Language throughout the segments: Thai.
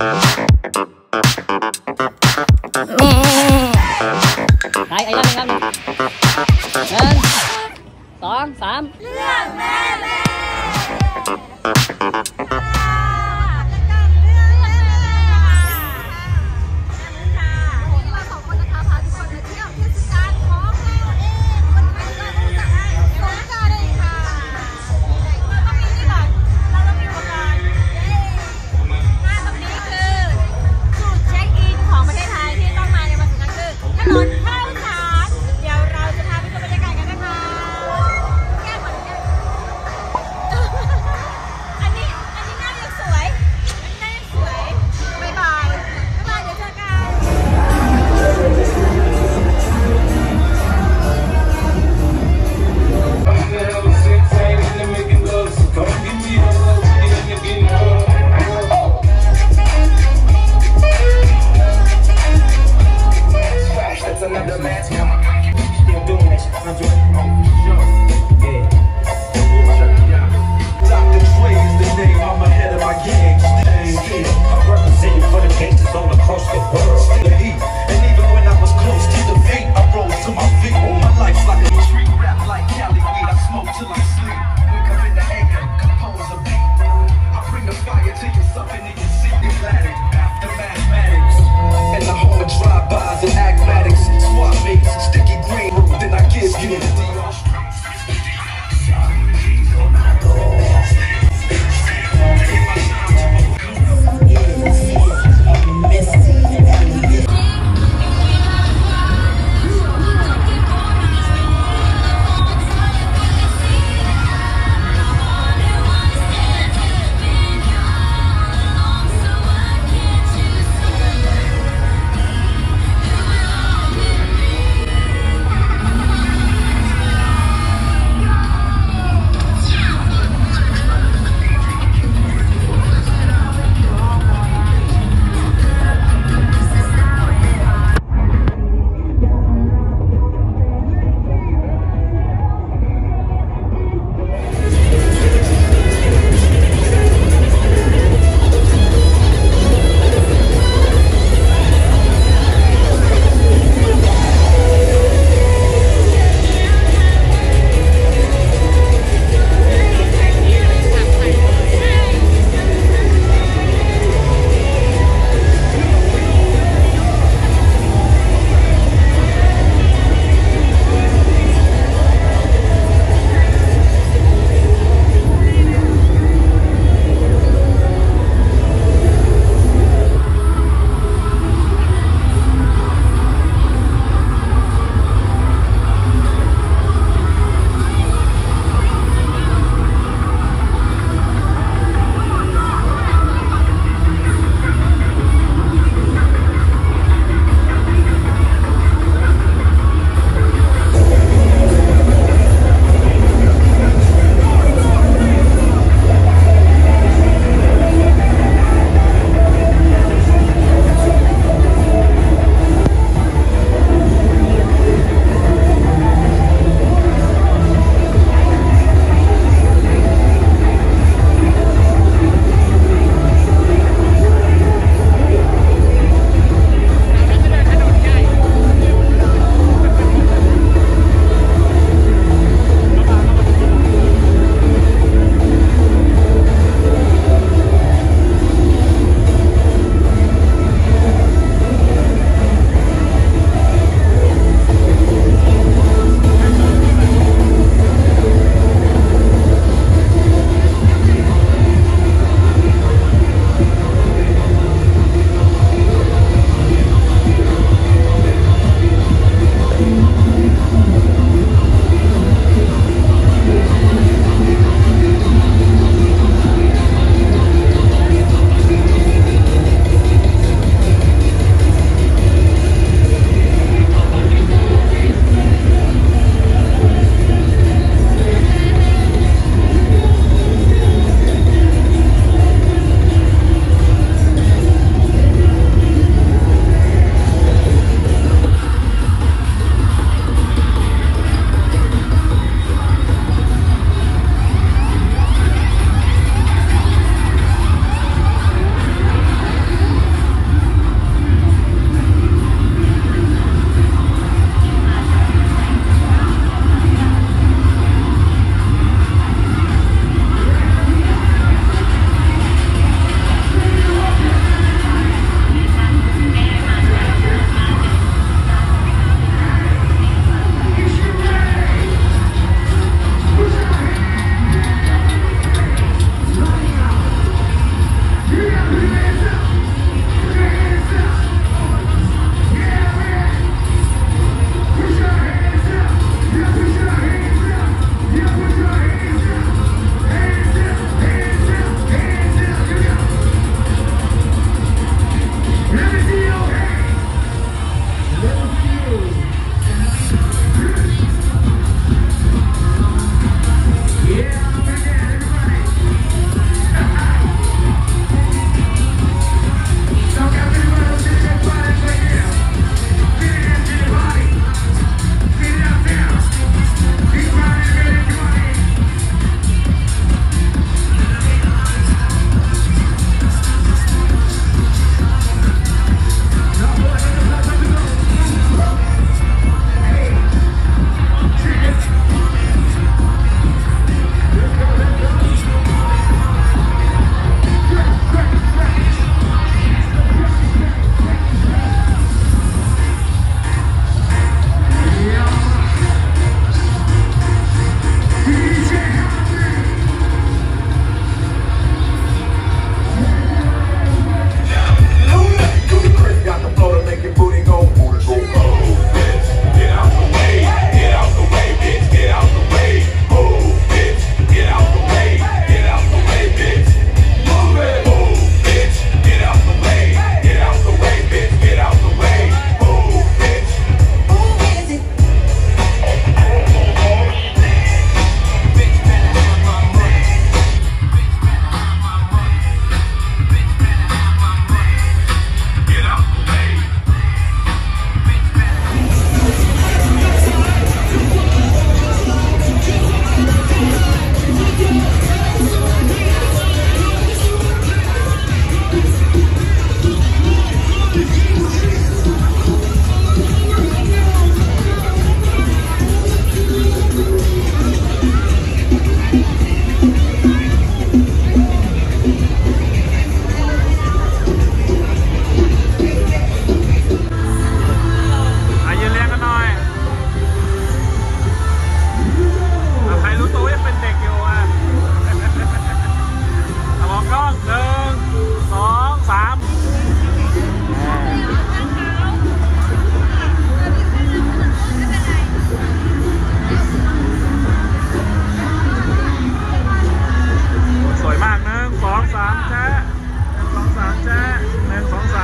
ไอ้นั่นครับ1 2 3เรื่องแม่แม่ Misty.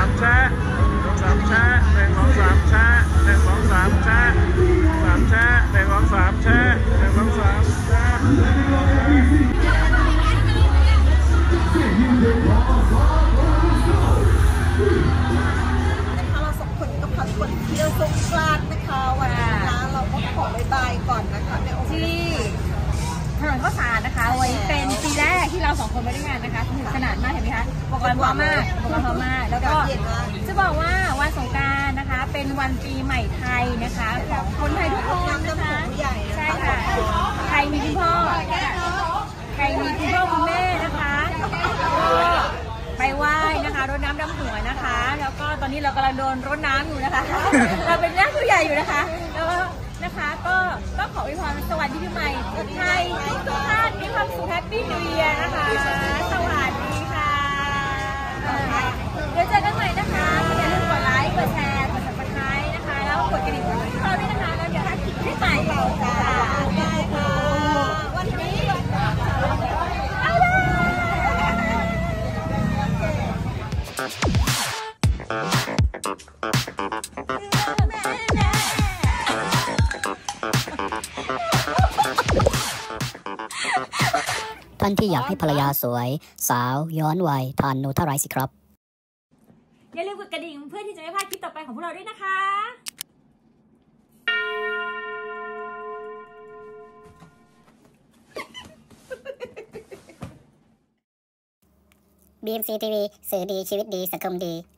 ามแชะ1 2 3แชะ1 2 3แชะ1 2 3แชะ3แชะ1 2 3แชะ1 2 3แชะเราสองคนก็พักผ่อนเที่ยวสงกรานต์นะคะวันนี้นะเราก็ขอบายบายก่อนนะคะแม่โอที่ถนนข้าวสารนะคะวันนี้เป็นปีแรกที่เรา2 คนมาด้วยกันนะคะสนุกสนานมากเห็นไหมคะอุปกรณ์พร้อมมากแล้วก็จะบอกว่าวันสงกรานต์นะคะเป็นวันปีใหม่ไทยนะคะของคนไทยทุกคนนะคะใช่ค่ะใครมีคุณพ่อคุณแม่นะคะก็ไปไหว้นะคะรดน้ำดำหัวนะคะ แล้วก็ตอนนี้เรากำลังโดนรดน้ำอยู่นะคะเราเป็นญาติผู้ใหญ่อยู่นะคะแล้วก็นะคะก็ขออวยพรสวัสดีปีใหม่ไทยทุกท่านมีความสุขแฮปปี้นิวเยียร์นะคะสวัสดีค่ะเดี๋ยวเจอกันใหม่นะคะอย่าลืมกดไลค์กดแชร์กด subscribe นะคะแล้วกดกระดิ่งของเราด้วยนะคะแล้วเดี๋ยวถ้าคลิปที่ใหม่เราจะได้ค่ะวันนี้เอาเลยท่านที่อยากให้ภรรยาสวยสาวย้อนวัยทานนูทาไรสิครับอย่าลืมกดกระดิ่งเพื่อที่จะไม่พลาดคลิปต่อไปของพวกเราด้วยนะคะ BMC TV สื่อดีชีวิตดีสังคมดี